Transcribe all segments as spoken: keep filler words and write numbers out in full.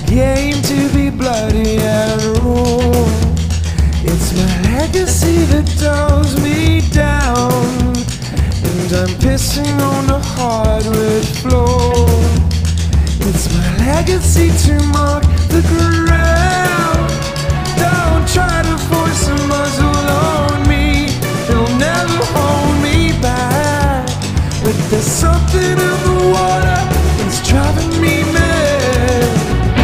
game to be bloody and raw. It's my legacy that dulls me down, and I'm pissing on the hardwood floor. It's my legacy to mark the ground. Don't try to force a muzzle on me, it'll never hold me back. But there's something in the water that's driving me mad.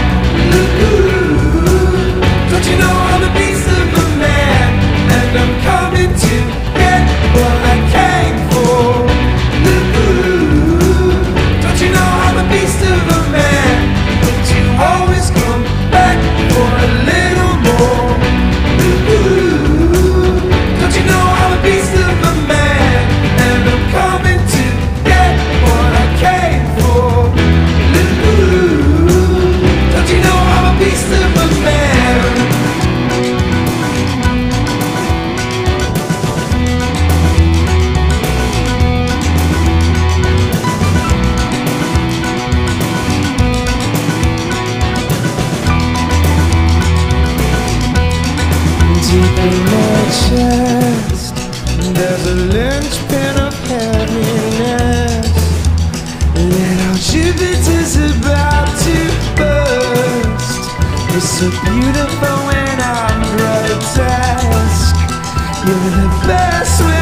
Ooh, don't you know I'm a beast of a man, and I'm coming to get what I came for. Ooh, don't you know I'm a beast of a man, but you always come back for a little more. Ooh, don't you know I'm a beast of a man, and I'm coming to get what I came for. Ooh, don't you know I'm a beast of a man. Deep in my chest, there's a linchpin of heaviness. Little Jupiter's about to burst. You're so beautiful when I'm grotesque. You're the best way